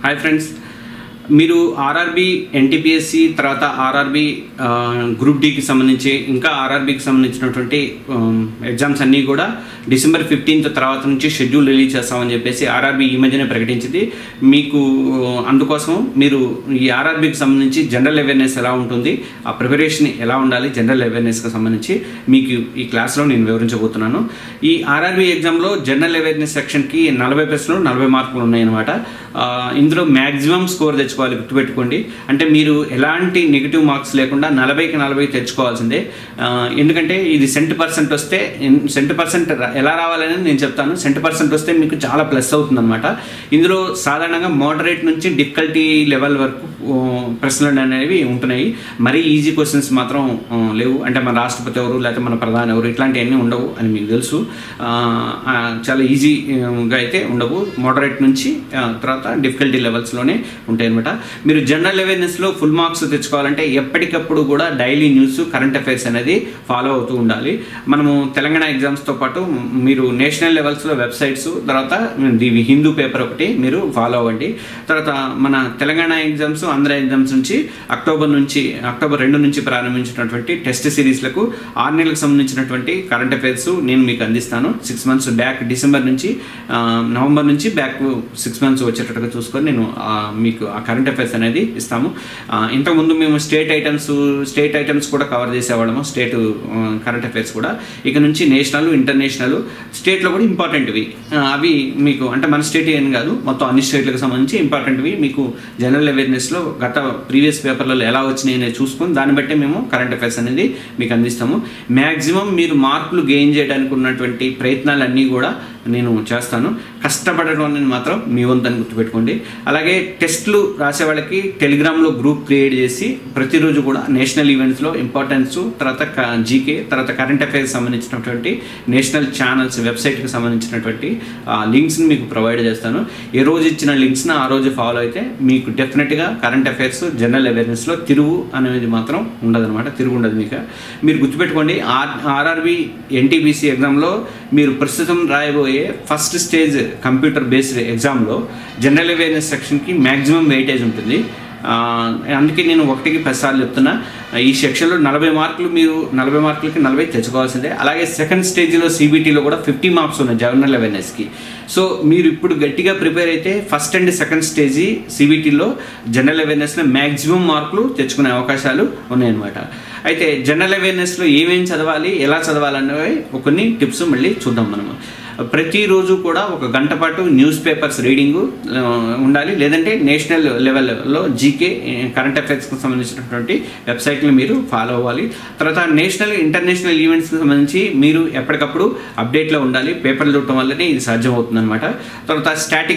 Hi friends, మీరు RRB ఎన్టీపీఎస్సీ తర్వాత RRB group D కి సంబంధించి ఇంకా ఆర్ఆర్బీకి సంబంధించినటువంటి ఎగ్జామ్స్ అన్నీ కూడా డిసెంబర్ 15th తర్వాత నుంచి షెడ్యూల్ రిలీజ్ చేస్తామని చెప్పేసి ఆర్ఆర్బీ ఈ మధ్యనే ప్రకటించింది. మీకు అందుకోసం మీరు ఈ ఆర్ఆర్బీకి సంబంధించి జనరల్ అవేర్నెస్ ఎలా ఉంటుంది, ఆ ప్రిపరేషన్ ఎలా ఉండాలి, జనరల్ అవేర్నెస్కి సంబంధించి మీకు ఈ క్లాస్లో నేను వివరించబోతున్నాను. ఈ ఆర్ఆర్బీ ఎగ్జామ్లో జనరల్ అవేర్నెస్ సెక్షన్కి 40 ప్రశ్నలు 40 మార్కులు ఉన్నాయన్నమాట. ఇందులో మ్యాక్సిమం స్కోర్ తెచ్చుకోవాలి, గుర్తుపెట్టుకోండి. అంటే మీరు ఎలాంటి నెగిటివ్ మార్క్స్ లేకుండా 40కి 40 తెచ్చుకోవాల్సిందే. ఎందుకంటే ఇది 100% వస్తే 100% ఎలా రావాలని నేను చెప్తాను. 100% వస్తే మీకు చాలా ప్లస్ అవుతుంది అనమాట. ఇందులో సాధారణంగా మోడరేట్ నుంచి డిఫికల్టీ లెవెల్ వరకు ప్రశ్నలు అనేవి ఉంటున్నాయి. మరీ ఈజీ క్వశ్చన్స్ మాత్రం లేవు. అంటే మన రాష్ట్రపతి ఎవరు లేకపోతే మన ప్రధాని ఎవరు ఇట్లాంటివన్నీ ఉండవు అని మీకు తెలుసు. చాలా ఈజీగా అయితే ఉండవు. మోడరేట్ నుంచి తర్వాత డిఫికల్టీ లెవెల్స్లోనే ఉంటాయి అనమాట. మీరు జనరల్ అవేర్నెస్లో ఫుల్ మార్క్స్ తెచ్చుకోవాలంటే ఎప్పటికప్పుడు కూడా డైలీ న్యూస్, కరెంట్ అఫైర్స్ అనేది ఫాలో అవుతూ ఉండాలి. మనము తెలంగాణ ఎగ్జామ్స్తో పాటు మీరు నేషనల్ లెవెల్స్లో వెబ్సైట్స్, తర్వాత హిందూ పేపర్ ఒకటి మీరు ఫాలో అవ్వండి. తర్వాత మన తెలంగాణ ఎగ్జామ్స్, ఆంధ్ర ఎగ్జామ్స్ నుంచి అక్టోబర్ 2 నుంచి ప్రారంభించినటువంటి టెస్ట్ సిరీస్లకు 6 నెలలకు సంబంధించినటువంటి కరెంట్ అఫైర్స్ నేను మీకు అందిస్తాను. 6 months బ్యాక్, డిసెంబర్ నుంచి నవంబర్ నుంచి బ్యాక్ 6 months వచ్చేటట్టుగా చూసుకొని నేను మీకు ఆ కరెంట్ అఫైర్స్ అనేది ఇస్తాము. ఇంతకుముందు మేము స్టేట్ ఐటమ్స్ కూడా కవర్ చేసేవాళ్ళము, స్టేట్ కరెంట్ అఫైర్స్ కూడా. ఇక నుంచి నేషనల్, ఇంటర్నేషనల్, స్టేట్లో కూడా ఇంపార్టెంట్వి అవి మీకు, అంటే మన స్టేట్ ఏం కాదు, మొత్తం అన్ని స్టేట్లకు సంబంధించి ఇంపార్టెంట్వి మీకు జనరల్ అవేర్నెస్లో గత ప్రీవియస్ పేపర్లలో ఎలా వచ్చినాయి అనేది చూసుకొని దాన్ని బట్టే మేము కరెంట్ అఫైర్స్ అనేది మీకు అందిస్తాము. మ్యాక్సిమం మీరు మార్కులు గెయిన్ చేయడానికి ఉన్నటువంటి ప్రయత్నాలన్నీ కూడా నేను చేస్తాను. కష్టపడడం అనేది మాత్రం మీ వంతని గుర్తుపెట్టుకోండి. అలాగే టెస్టులు రాసే వాళ్ళకి టెలిగ్రామ్లో గ్రూప్ క్రియేట్ చేసి ప్రతిరోజు కూడా నేషనల్ ఈవెంట్స్లో ఇంపార్టెన్స్, తర్వాత జీకే, తర్వాత కరెంట్ అఫైర్స్ సంబంధించినటువంటి నేషనల్ ఛానల్స్ వెబ్సైట్కి సంబంధించినటువంటి లింక్స్ని మీకు ప్రొవైడ్ చేస్తాను. ఏ రోజు ఇచ్చిన లింక్స్ని ఆ రోజు ఫాలో అయితే మీకు డెఫినెట్గా కరెంట్ అఫైర్స్, జనరల్ అవేర్నెస్లో తిరుగు అనేది మాత్రం ఉండదన్నమాట. తిరుగు ఉండదు. మీకు మీరు గుర్తుపెట్టుకోండి, ఆర్ఆర్బీ ఎన్టీపీసీ ఎగ్జామ్లో మీరు ప్రస్తుతం రాయబోయే ఫస్ట్ స్టేజ్ కంప్యూటర్ బేస్డ్ ఎగ్జామ్లో జనరల్ అవేర్నెస్ సెక్షన్కి మ్యాక్సిమం వెయిటేజ్ ఉంటుంది. అందుకే నేను 1కి 10 సార్లు చెప్తున్నా. ఈ సెక్షన్లో 40 మార్కులు, మీరు 40 మార్కులకి 40 తెచ్చుకోవాల్సిందే. అలాగే సెకండ్ స్టేజ్లో సిబిటీలో కూడా 50 మార్క్స్ ఉన్నాయి జనరల్ అవేర్నెస్కి. సో మీరు ఇప్పుడు గట్టిగా ప్రిపేర్ అయితే ఫస్ట్ అండ్ సెకండ్ స్టేజీ సిబిటీలో జనరల్ అవేర్నెస్లో మ్యాక్సిమం మార్కులు తెచ్చుకునే అవకాశాలు ఉన్నాయన్నమాట. అయితే జనరల్ అవేర్నెస్లో ఏమేమి చదవాలి, ఎలా చదవాలనేవి కొన్ని టిప్స్ మళ్ళీ చూద్దాం మనము. ప్రతిరోజు కూడా 1 గంట పాటు న్యూస్ పేపర్స్ రీడింగు ఉండాలి. లేదంటే నేషనల్ లెవెల్లో జీకే, కరెంట్ అఫైర్స్కి సంబంధించినటువంటి వెబ్సైట్ని మీరు ఫాలో అవ్వాలి. తర్వాత నేషనల్, ఇంటర్నేషనల్ ఈవెంట్స్కి సంబంధించి మీరు ఎప్పటికప్పుడు అప్డేట్లో ఉండాలి. పేపర్లు చూడటం వల్లనే ఇది సాధ్యమవుతుంది అనమాట. తర్వాత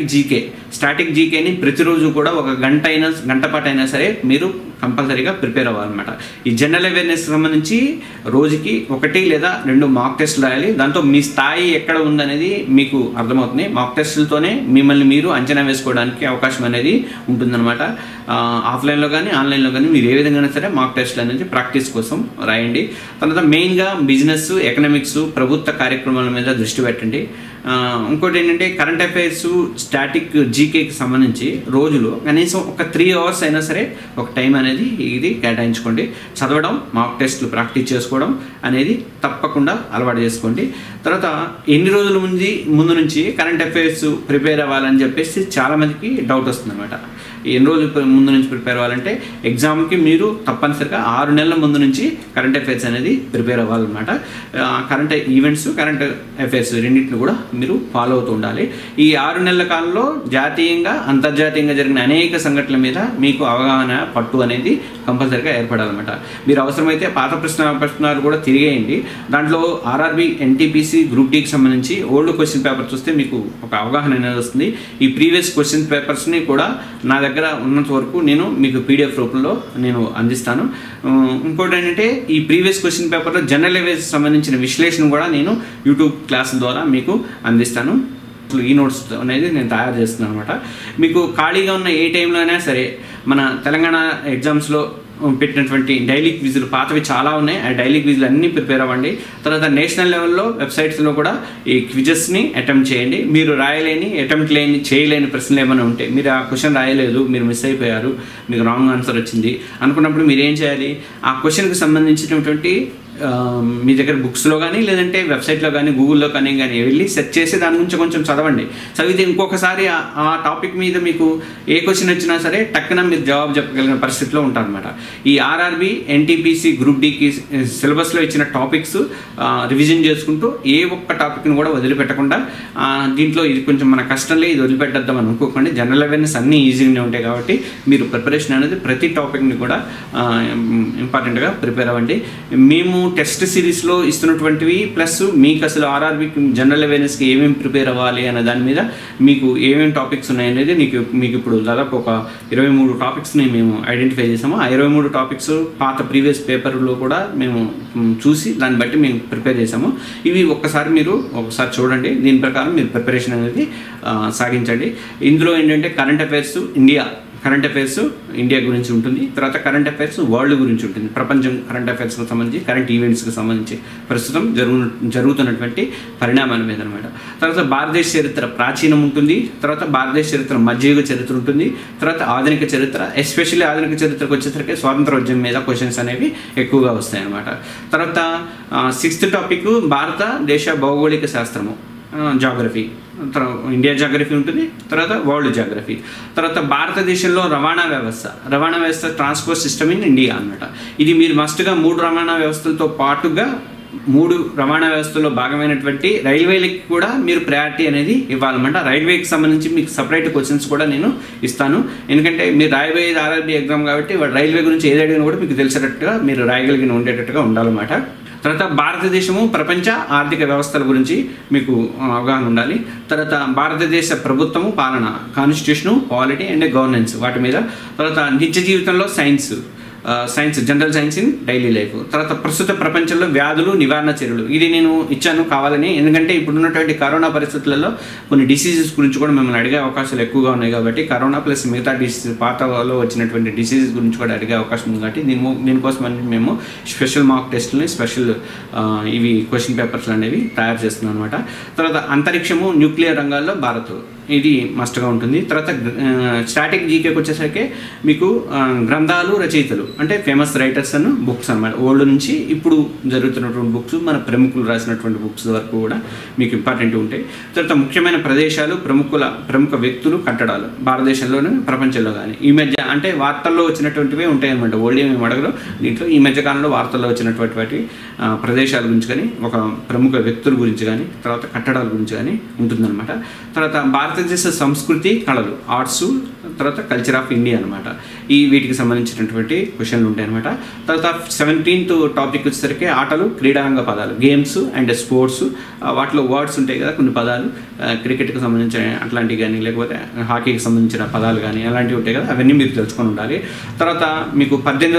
స్టాటిక్ జీకేని ప్రతిరోజు కూడా 1 గంట పాటు అయినా సరే మీరు కంపల్సరీగా ప్రిపేర్ అవ్వాలన్నమాట. ఈ జనరల్ అవేర్నెస్ సంబంధించి రోజుకి 1 లేదా 2 మాక్ టెస్ట్లు రాయాలి. దాంతో మీ స్థాయి ఎక్కడ ఉందనేది మీకు అర్థమవుతుంది. మాక్ టెస్టులతోనే మిమ్మల్ని మీరు అంచనా వేసుకోవడానికి అవకాశం అనేది ఉంటుందన్నమాట. ఆఫ్లైన్లో కానీ ఆన్లైన్లో కానీ మీరు ఏ విధంగా సరే మాక్ టెస్ట్లు అనేది ప్రాక్టీస్ కోసం రాయండి. తర్వాత మెయిన్గా బిజినెస్, ఎకనామిక్స్, ప్రభుత్వ కార్యక్రమాల మీద దృష్టి పెట్టండి. ఇంకోటి ఏంటంటే కరెంట్ అఫైర్స్, స్టాటిక్ జీకేకి సంబంధించి రోజులో కనీసం 3 hours అయినా సరే ఒక టైం అనేది ఇది కేటాయించుకోండి. చదవడం, మాక్ టెస్ట్లు ప్రాక్టీస్ చేసుకోవడం అనేది తప్పకుండా అలవాటు చేసుకోండి. తర్వాత ఎన్ని రోజుల ముందు నుంచి కరెంట్ అఫైర్స్ ప్రిపేర్ అవ్వాలని చెప్పేసి చాలామందికి డౌట్ వస్తుంది అనమాట. ఎన్ని రోజుల ముందు నుంచి ప్రిపేర్ అవ్వాలంటే ఎగ్జామ్కి మీరు తప్పనిసరిగా 6 నెలల ముందు నుంచి కరెంట్ అఫైర్స్ అనేది ప్రిపేర్ అవ్వాలన్నమాట. కరెంట్ ఈవెంట్స్, కరెంట్ అఫైర్స్ రెండింటిని కూడా మీరు ఫాలో అవుతూ ఉండాలి. ఈ 6 నెలల కాలంలో జాతీయంగా, అంతర్జాతీయంగా జరిగిన అనేక సంఘటనల మీద మీకు అవగాహన, పట్టు అనేది కంపల్సరీగా ఏర్పడాలన్నమాట. మీరు అవసరమైతే పాత ప్రశ్నలు కూడా తిరిగేయండి. దాంట్లో ఆర్ఆర్బీ ఎన్టీపీసీ గ్రూప్ డీకి సంబంధించి ఓల్డ్ క్వశ్చన్ పేపర్ చూస్తే మీకు ఒక అవగాహన అనేది వస్తుంది. ఈ ప్రీవియస్ క్వశ్చన్ పేపర్స్ని కూడా నా దగ్గర ఉన్నంత వరకు నేను మీకు పీడిఎఫ్ రూపంలో నేను అందిస్తాను. ఇంకోటి ఏంటంటే ఈ ప్రీవియస్ క్వశ్చన్ పేపర్లో జనరల్ అవేర్నెస్ సంబంధించిన విశ్లేషణ కూడా నేను యూట్యూబ్ క్లాసుల ద్వారా మీకు అందిస్తాను. ఈ నోట్స్ అనేది నేను తయారు చేస్తున్నాను అనమాట. మీకు ఖాళీగా ఉన్న ఏ టైంలో అయినా సరే మన తెలంగాణ ఎగ్జామ్స్లో పెట్టినటువంటి డైలీ క్విజులు పాతవి చాలా ఉన్నాయి. ఆ డైలీ క్విజులు అన్నీ ప్రిపేర్ అవ్వండి. తర్వాత నేషనల్ లెవెల్లో వెబ్సైట్స్లో కూడా ఈ క్విజెస్ని అటెంప్ట్ చేయండి. మీరు రాయలేని, అటెంప్ట్ చేయలేని ప్రశ్నలు ఏమైనా ఉంటే, మీరు ఆ క్వశ్చన్ రాయలేదు, మీరు మిస్ అయిపోయారు, మీకు రాంగ్ ఆన్సర్ వచ్చింది అనుకున్నప్పుడు మీరు ఏం చేయాలి, ఆ క్వశ్చన్కి సంబంధించినటువంటి మీ దగ్గర బుక్స్లో కానీ లేదంటే వెబ్సైట్లో కానీ గూగుల్లో కానీ వెళ్ళి సెర్చ్ చేసి దాని గురించి కొంచెం చదవండి. చదివితే ఇంకొకసారి ఆ టాపిక్ మీద మీకు ఏ క్వశ్చన్ వచ్చినా సరే టక్కున మీరు జవాబు చెప్పగలిగిన పరిస్థితిలో ఉంటారనమాట. ఈ ఆర్ఆర్బి ఎన్టీపీసీ గ్రూప్ డికి సిలబస్లో ఇచ్చిన టాపిక్స్ రివిజన్ చేసుకుంటూ ఏ ఒక్క టాపిక్ని కూడా వదిలిపెట్టకుండా, దీంట్లో ఇది కొంచెం మన కష్టంలో ఇది వదిలిపెట్టద్దాం అని అనుకోకండి. జనరల్ అవేర్నెస్ అన్నీ ఈజీగానే ఉంటాయి కాబట్టి మీరు ప్రిపరేషన్ అనేది ప్రతి టాపిక్ని కూడా ఇంపార్టెంట్గా ప్రిపేర్ అవ్వండి. మేము టెస్ట్ సిరీస్లో ఇస్తున్నటువంటివి ప్లస్ మీకు అసలు ఆర్ఆర్బీకి జనరల్ అవేర్నెస్కి ఏమేమి ప్రిపేర్ అవ్వాలి అనే దాని మీద మీకు ఏమేమి టాపిక్స్ ఉన్నాయనేది మీకు ఇప్పుడు దాదాపు ఒక 23 టాపిక్స్ని మేము ఐడెంటిఫై చేసాము. ఆ 23 టాపిక్స్ పాత ప్రీవియస్ పేపర్లో కూడా మేము చూసి దాన్ని బట్టి మేము ప్రిపేర్ చేసాము. ఇవి మీరు ఒకసారి చూడండి. దీని ప్రకారం మీరు ప్రిపరేషన్ అనేది సాగించండి. ఇందులో ఏంటంటే కరెంట్ అఫైర్స్ ఇండియా గురించి ఉంటుంది. తర్వాత కరెంట్ అఫైర్స్ వరల్డ్ గురించి ఉంటుంది. ప్రపంచం కరెంట్ అఫైర్స్కి సంబంధించి, కరెంట్ ఈవెంట్స్కి సంబంధించి ప్రస్తుతం జరుగుతున్నటువంటి పరిణామాల మీద అనమాట. తర్వాత భారతదేశ చరిత్ర ప్రాచీనం ఉంటుంది. తర్వాత భారతదేశ చరిత్ర మధ్యయుగ చరిత్ర ఉంటుంది. తర్వాత ఆధునిక చరిత్ర, ఎస్పెషల్లీ ఆధునిక చరిత్రకు వచ్చేసరికి స్వాతంత్రోద్యమం మీద క్వశ్చన్స్ అనేవి ఎక్కువగా వస్తాయి అన్నమాట. తర్వాత 6th టాపిక్ భారతదేశ భౌగోళిక శాస్త్రము, జాగ్రఫీ, ఇండియా జాగ్రఫీ ఉంటుంది. తర్వాత వరల్డ్ జాగ్రఫీ. తర్వాత భారతదేశంలో రవాణా వ్యవస్థ ట్రాన్స్పోర్ట్ సిస్టమ్ ఇన్ ఇండియా అన్నమాట. ఇది మీరు మస్ట్గా 3 రవాణా వ్యవస్థలతో పాటుగా 3 రవాణా వ్యవస్థలో భాగమైనటువంటి రైల్వేలకి కూడా మీరు ప్రయారిటీ అనేది ఇవ్వాలన్నమాట. రైల్వేకి సంబంధించి మీకు సపరేట్ క్వశ్చన్స్ కూడా నేను ఇస్తాను. ఎందుకంటే మీరు రాయబోయేది ఆర్ఆర్బీ ఎగ్జామ్ కాబట్టి రైల్వే గురించి ఏది అడిగినా కూడా మీకు తెలిసేటట్టుగా మీరు రాయగలిగిన ఉండేటట్టుగా ఉండాలన్నమాట. తర్వాత భారతదేశము ప్రపంచ ఆర్థిక వ్యవస్థల గురించి మీకు అవగాహన ఉండాలి. తర్వాత భారతదేశ ప్రభుత్వము పాలన, కాన్స్టిట్యూషను, పాలిటీ అండ్ గవర్నెన్స్ వాటి మీద. తర్వాత నిత్య జీవితంలో science, general science in daily life. తర్వాత ప్రస్తుత ప్రపంచంలో వ్యాధులు, నివారణ చర్యలు, ఇది నేను ఇచ్చాను కావాలని. ఎందుకంటే ఇప్పుడున్నటువంటి కరోనా పరిస్థితులలో కొన్ని డిసీజెస్ గురించి కూడా మిమ్మల్ని అడిగే అవకాశాలు ఎక్కువగా ఉన్నాయి కాబట్టి, కరోనా ప్లస్ మిగతా డిసీజ్ పాతలో వచ్చినటువంటి డిసీజెస్ గురించి కూడా అడిగే అవకాశం ఉంది కాబట్టి దీనికోసం మేము స్పెషల్ మార్క్ టెస్ట్ని, స్పెషల్ ఇవి క్వశ్చన్ పేపర్స్ అనేవి తయారు చేస్తున్నాం అనమాట. తర్వాత అంతరిక్షము, న్యూక్లియర్ రంగాల్లో భారత్, ఇది మస్ట్గా ఉంటుంది. తర్వాత స్టాటిక్ జీకేకి వచ్చేసరికి మీకు గ్రంథాలు, రచయితలు అంటే ఫేమస్ రైటర్స్ అండ్ బుక్స్ అనమాట. ఓల్డ్ నుంచి ఇప్పుడు జరుగుతున్నటువంటి బుక్స్, మన ప్రముఖులు రాసినటువంటి బుక్స్ వరకు కూడా మీకు ఇంపార్టెంట్ ఉంటాయి. తర్వాత ముఖ్యమైన ప్రదేశాలు, ప్రముఖ వ్యక్తులు, కట్టడాలు భారతదేశంలోనే ప్రపంచంలో కానీ ఈ మధ్య అంటే వార్తల్లో వచ్చినటువంటివే ఉంటాయి అనమాట. ఓల్డ్ ఏమేమి అడగరు. దీంట్లో ఈ మధ్యకాలంలో వార్తల్లో వచ్చినటువంటి ప్రదేశాల గురించి కానీ, ఒక ప్రముఖ వ్యక్తుల గురించి కానీ, తర్వాత కట్టడాల గురించి కానీ ఉంటుందన్నమాట. తర్వాత భారతదేశ సంస్కృతి, కళలు, ఆర్ట్స్, తర్వాత కల్చర్ ఆఫ్ ఇండియా అనమాట. వీటికి సంబంధించినటువంటి క్వశ్చన్లు ఉంటాయి అనమాట. తర్వాత 17th టాపిక్ వచ్చేసరికి ఆటలు, క్రీడారంగ పదాలు, గేమ్స్ అండ్ స్పోర్ట్స్. వాటిలో వర్డ్స్ ఉంటాయి కదా, కొన్ని పదాలు క్రికెట్కి సంబంధించిన అట్లాంటివి కానీ, లేకపోతే హాకీకి సంబంధించిన పదాలు కానీ అలాంటివి ఉంటాయి కదా, అవన్నీ మీరు తెలుసుకొని ఉండాలి. తర్వాత మీకు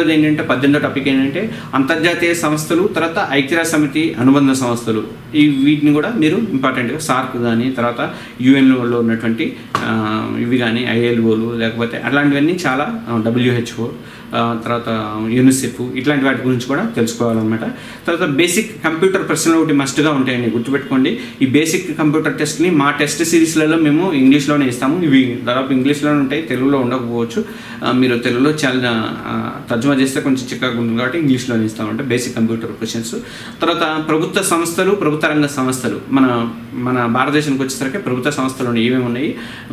18వ టాపిక్ ఏంటంటే అంతర్జాతీయ సంస్థలు, తర్వాత ఐక్యరాజ్య సమితి అనుబంధ సంస్థలు. వీటిని కూడా మీరు ఇంపార్టెంట్గా సార్క్ కానీ, తర్వాత యుఎన్ఓలో ఉన్నటువంటి ఇవి కానీ, ఐఎల్ఓలు, లేకపోతే అట్లాంటివన్నీ చాలా, WHO, తర్వాత యూనిసెఫ్, ఇట్లాంటి వాటి గురించి కూడా తెలుసుకోవాలన్నమాట. తర్వాత బేసిక్ కంప్యూటర్ ప్రశ్నలు ఒకటి మస్ట్గా ఉంటాయండి, గుర్తుపెట్టుకోండి. ఈ బేసిక్ కంప్యూటర్ టెస్ట్ని మా టెస్ట్ సిరీస్లలో మేము ఇంగ్లీష్లోనే ఇస్తాము. ఇవి దాదాపు ఇంగ్లీష్లోనే ఉంటాయి, తెలుగులో ఉండకపోవచ్చు. మీరు తెలుగులో చాలా తర్జుమా చేస్తే కొంచెం చిక్కగా ఉంటుంది కాబట్టి ఇంగ్లీష్లోనే ఇస్తామంటే బేసిక్ కంప్యూటర్ క్వశ్చన్స్. తర్వాత ప్రభుత్వ సంస్థలు, ప్రభుత్వ రంగ సంస్థలు, మన భారతదేశానికి వచ్చేసరికి ప్రభుత్వ సంస్థలు ఏమేమి ఉన్నాయి,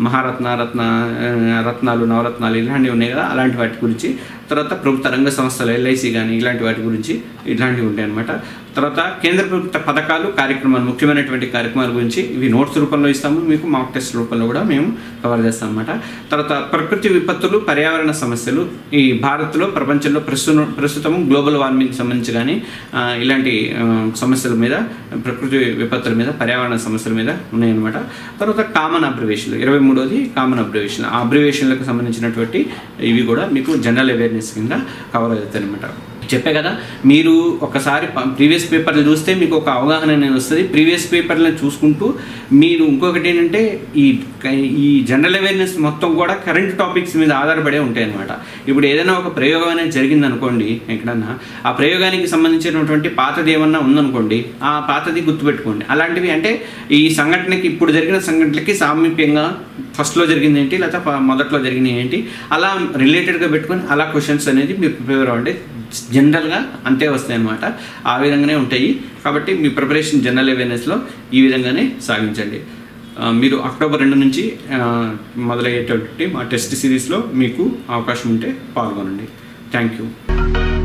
రత్నాలు, నవరత్నాలు ఇలాంటివి ఉన్నాయి కదా, అలాంటి వాటి గురించి. తర్వాత ప్రభుత్వ రంగ సంస్థలు, LIC కానీ ఇలాంటి వాటి గురించి ఇట్లాంటివి ఉంటాయి అన్నమాట. తర్వాత కేంద్ర ప్రభుత్వ పథకాలు, కార్యక్రమాలు, ముఖ్యమైనటువంటి కార్యక్రమాల గురించి ఇవి నోట్స్ రూపంలో ఇస్తాము, మీకు మాక్ టెస్ట్ రూపంలో కూడా మేము కవర్ చేస్తాం అన్నమాట. తర్వాత ప్రకృతి విపత్తులు, పర్యావరణ సమస్యలు, ఈ భారత్లో ప్రపంచంలో ప్రస్తుతం గ్లోబల్ వార్మింగ్ సంబంధించి కానీ ఇలాంటి సమస్యల మీద, ప్రకృతి విపత్తుల మీద, పర్యావరణ సమస్యల మీద ఉన్నాయన్నమాట. తర్వాత కామన్ అబ్రివేషన్లు, 23వది కామన్ అబ్రివేషన్. ఆ అబ్రివేషన్లకు సంబంధించినటువంటి ఇవి కూడా మీకు జనరల్ అవేర్నెస్ కింద కవర్ అవుతాయి అనమాట. చెప్పే కదా, మీరు ఒకసారి ప్రీవియస్ పేపర్లు చూస్తే మీకు ఒక అవగాహన అనేది వస్తుంది. ప్రీవియస్ పేపర్లను చూసుకుంటూ మీరు ఇంకొకటి ఏంటంటే ఈ జనరల్ అవేర్నెస్ మొత్తం కూడా కరెంట్ టాపిక్స్ మీద ఆధారపడే ఉంటాయి అన్నమాట. ఇప్పుడు ఏదైనా ఒక ప్రయోగం అనేది జరిగింది అనుకోండి, ఎక్కడన్నా ఆ ప్రయోగానికి సంబంధించినటువంటి పాతది ఏమన్నా ఉందనుకోండి, ఆ పాతది గుర్తుపెట్టుకోండి. అలాంటివి అంటే ఈ సంఘటనకి ఇప్పుడు జరిగిన సంఘటనలకి సామీప్యంగా ఫస్ట్లో జరిగింది ఏంటి, లేకపోతే మొదట్లో జరిగినవి ఏంటి, అలా రిలేటెడ్గా పెట్టుకొని అలా క్వశ్చన్స్ అనేది మీరు ప్రిపేర్ అవ్వండి. జనరల్గా అంతే వస్తాయి అన్నమాట, ఆ విధంగానే ఉంటాయి. కాబట్టి మీ ప్రిపరేషన్ జనరల్ అవేర్నెస్లో ఈ విధంగానే సాగించండి. మీరు అక్టోబర్ 2 నుంచి మొదలయ్యేటటువంటి మా టెస్ట్ సిరీస్లో మీకు అవకాశం ఉంటే పాల్గొనండి. Thank you.